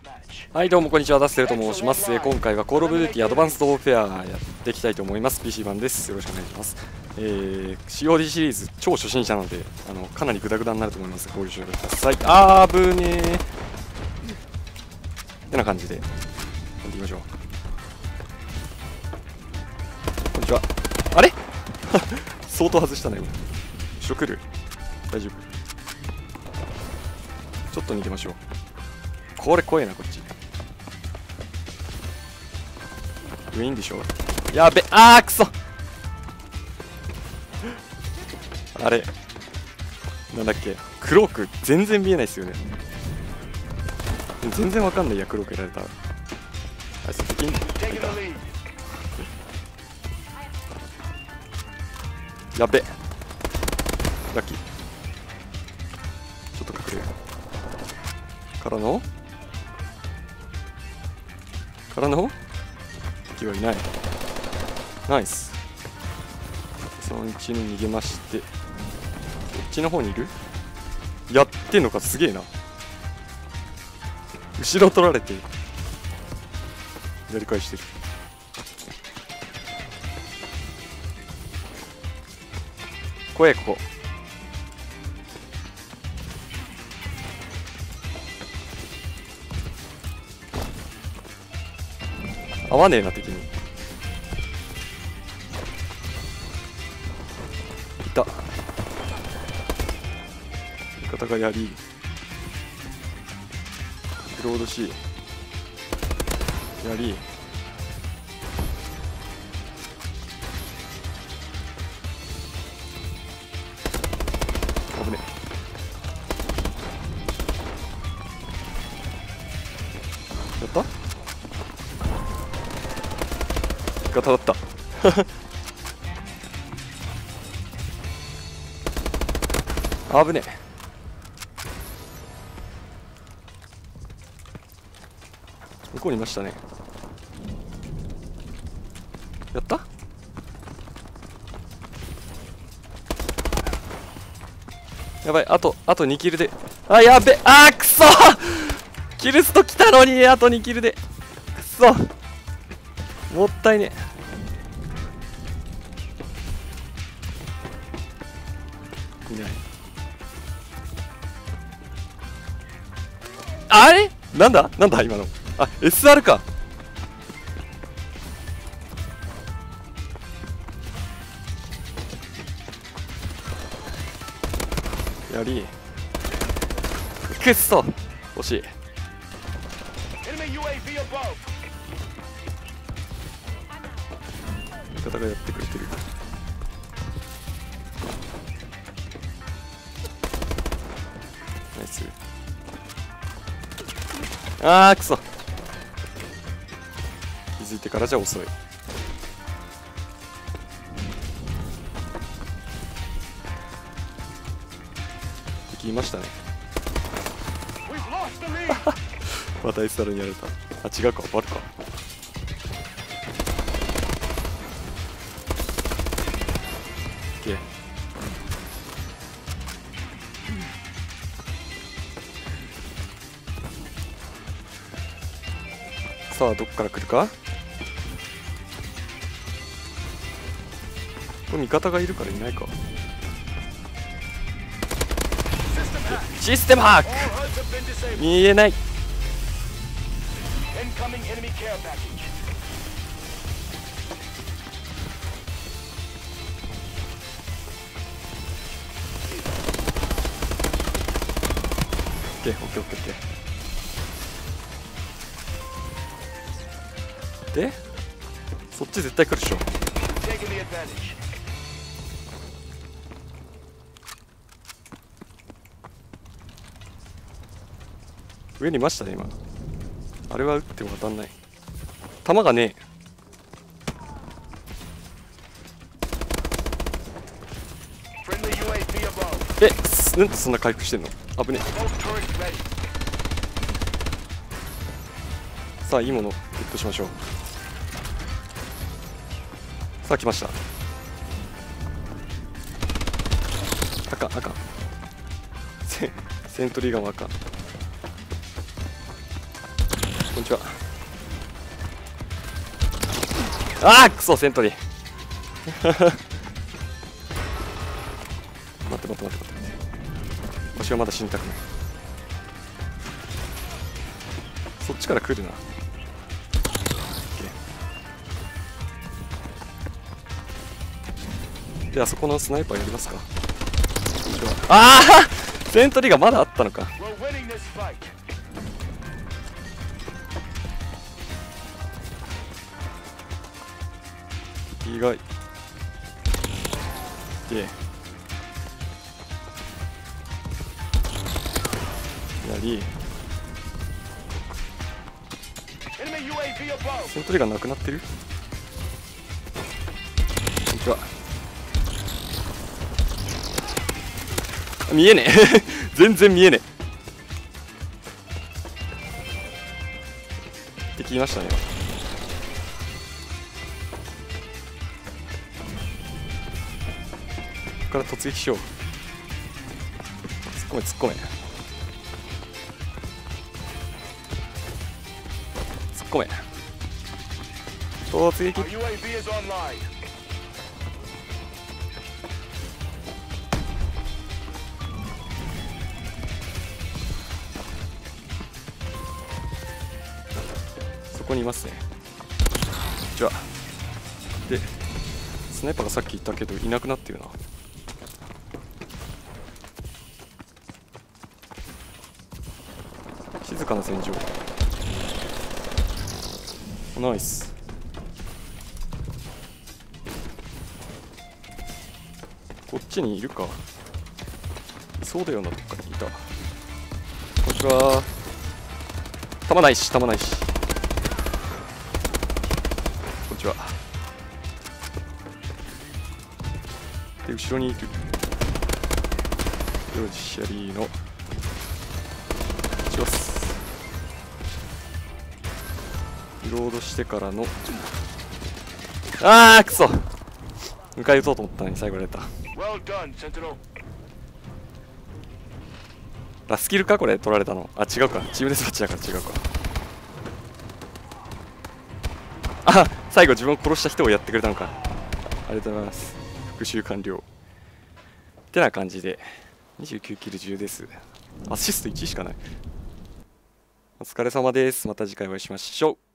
はいどうもこんにちは、ダステルと申します。今回はコールオブデューティアドバンスドオフェアやっていきたいと思います。 PC 版です。よろしくお願いします。COD シリーズ超初心者なのでかなりグダグダになると思います。ご了承ください。ぶねーってな感じでやっていきましょう。こんにちは。あれ相当外したね。後ろ来る。大丈夫。ちょっと逃げましょう。これ怖えな。こっち上いいんでしょ。やべ、くそあれなんだっけ、クローク全然見えないっすよね。全然わかんないや、クロークやられたら。あいつ敵にやべ、ラッキー。ちょっと隠れるからの敵はいない。ナイス。その1に逃げまして、こっちの方にいる。やってんのか、すげえな。後ろ取られてやり返してる。怖え。ここ合わねえな、敵に。いた。味方がやりロード C やり危ねえ。やった味方だった危ねえ。向こうにいましたね。やった。やばい、あと2キルで。やべ、くそキルスト来たのに、あと2キルで。くそもったいねえ。いない。あれなんだ今の。SR か。やりくっそ惜しい。味方がやってくれてる。ナイス。くそ気づいてからじゃ遅い。敵いましたね。また SR にやられた。違うか、バルか。OK。さあどっから来るか。これ味方がいるからいないか。システムハック見えない。オッケー。でそっち絶対来るでしょ。上にいましたね今。あれは撃っても当たんない。弾がねえ。なんでそんな回復してんの。危ねえ。さあいいものゲットしましょう。さあ来ました。赤セントリーガンは赤。 こんにちは。あーくそ、セントリー待って待って待って待って、私はまだ死にたくない。そっちから来るな。で、あそこのスナイパーやりますか。ああセントリーがまだあったのか。意外でやり、セントリーがなくなってる。こんにちは。見えねえ全然見えねえって聞きましたね。ここから突撃しよう。突っ込め突っ込め突っ込め突撃。そこにいますね。じゃあでスナイパーがさっき言ったけどいなくなってるな。静かな戦場。ナイス。こっちにいるか。いそうだよな、どっかにいた。こんにちは。弾ないし弾ないし。こんにちは。で後ろにいる。よし、やりのします。リロードしてからの、あーくそ、迎え撃とうと思ったのに最後やれた。ラスキルかこれ取られたの。あ、違うか、チームデスマッチだから違うか。あ、最後自分を殺した人をやってくれたのか。ありがとうございます。復習完了ってな感じで29キル10です。アシスト1しかない。お疲れ様です。また次回お会いしましょう。